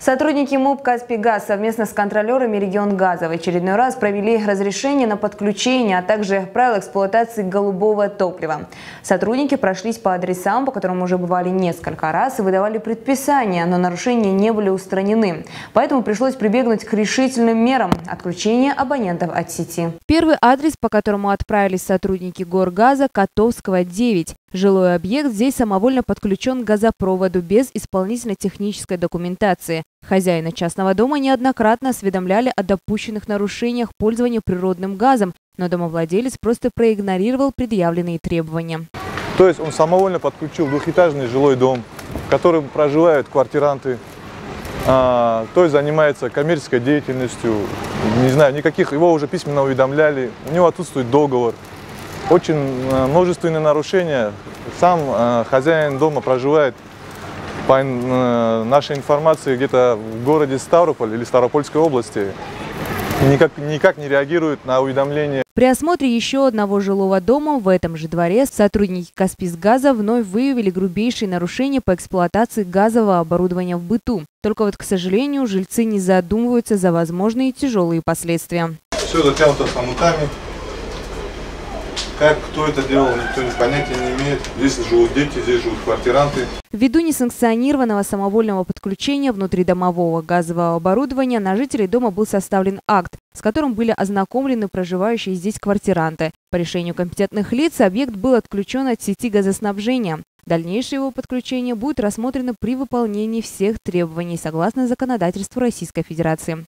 Сотрудники МУП «Каспийгаз» совместно с контролерами «Регионгаза» в очередной раз провели разрешение на подключение, а также правила эксплуатации голубого топлива. Сотрудники прошлись по адресам, по которым уже бывали несколько раз, и выдавали предписания, но нарушения не были устранены. Поэтому пришлось прибегнуть к решительным мерам – отключения абонентов от сети. Первый адрес, по которому отправились сотрудники Горгаза – Котовского, 9. Жилой объект здесь самовольно подключен к газопроводу без исполнительно-технической документации. Хозяина частного дома неоднократно осведомляли о допущенных нарушениях пользования природным газом, но домовладелец просто проигнорировал предъявленные требования. То есть он самовольно подключил двухэтажный жилой дом, в котором проживают квартиранты, то есть занимается коммерческой деятельностью, не знаю, никаких, его уже письменно уведомляли, у него отсутствует договор. Очень множественные нарушения. Сам хозяин дома проживает, по нашей информации, где-то в городе Ставрополь или Ставропольской области. Никак не реагирует на уведомления. При осмотре еще одного жилого дома в этом же дворе сотрудники «Каспийгаза» вновь выявили грубейшие нарушения по эксплуатации газового оборудования в быту. Только вот, к сожалению, жильцы не задумываются за возможные тяжелые последствия. Все затянуто хомутами. Как, кто это делал, никто понятия не имеет. Здесь живут дети, здесь живут квартиранты. Ввиду несанкционированного самовольного подключения внутридомового газового оборудования на жителей дома был составлен акт, с которым были ознакомлены проживающие здесь квартиранты. По решению компетентных лиц объект был отключен от сети газоснабжения. Дальнейшее его подключение будет рассмотрено при выполнении всех требований согласно законодательству Российской Федерации.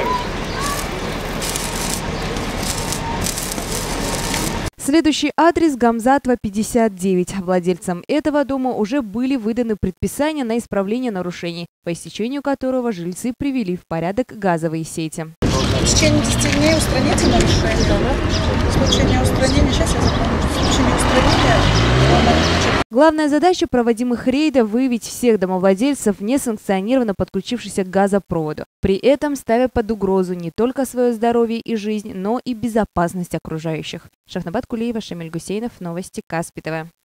Следующий адрес – Гамзатова, 59. Владельцам этого дома уже были выданы предписания на исправление нарушений, по истечению которого жильцы привели в порядок газовые сети. В течение 10 дней устраните нарушение. В случае неустранения, сейчас я запомню, в случае неустранения. Главная задача проводимых рейдов – выявить всех домовладельцев, несанкционированно подключившихся к газопроводу. При этом ставя под угрозу не только свое здоровье и жизнь, но и безопасность окружающих. Шахнабат Кулиева, Шамиль Гусейнов, новости Каспий ТВ.